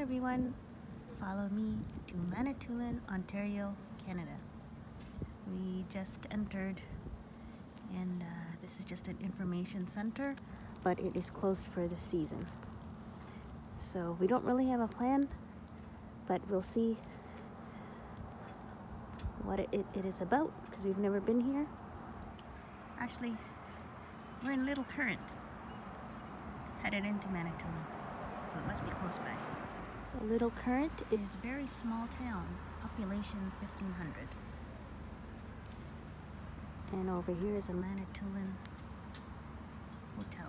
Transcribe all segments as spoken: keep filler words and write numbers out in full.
everyone, follow me to Manitoulin, Ontario, Canada. We just entered and uh, this is just an information center, but it is closed for the season. So we don't really have a plan, but we'll see what it, it, it is about because we've never been here. Actually, we're in Little Current, headed into Manitoulin, so it must be close by. So Little Current is a very small town, population fifteen hundred. And over here is a Manitoulin hotel.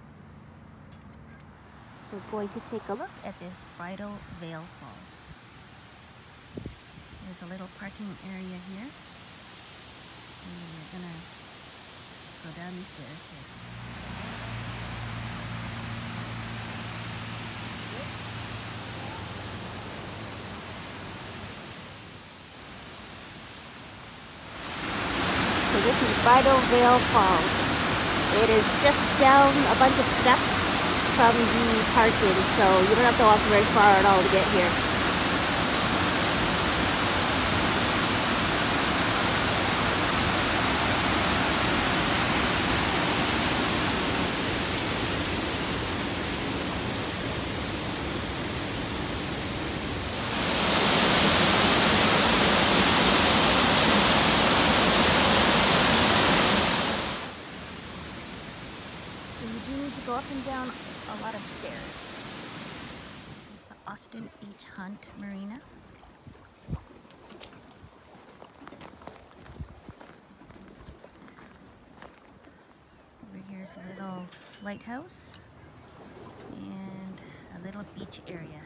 We're going to take a look at this Bridal Veil Falls. There's a little parking area here. And we're gonna go down these stairs here. So this is Bridal Veil Falls. It is just down a bunch of steps from the parking, so you don't have to walk very far at all to get here. So you do need to go up and down a lot of stairs. This is the Austin H. Hunt Marina. Over here's a little lighthouse and a little beach area.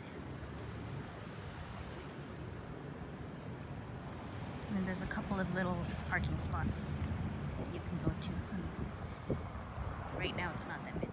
And then there's a couple of little parking spots that you can go to. Right now it's not that busy.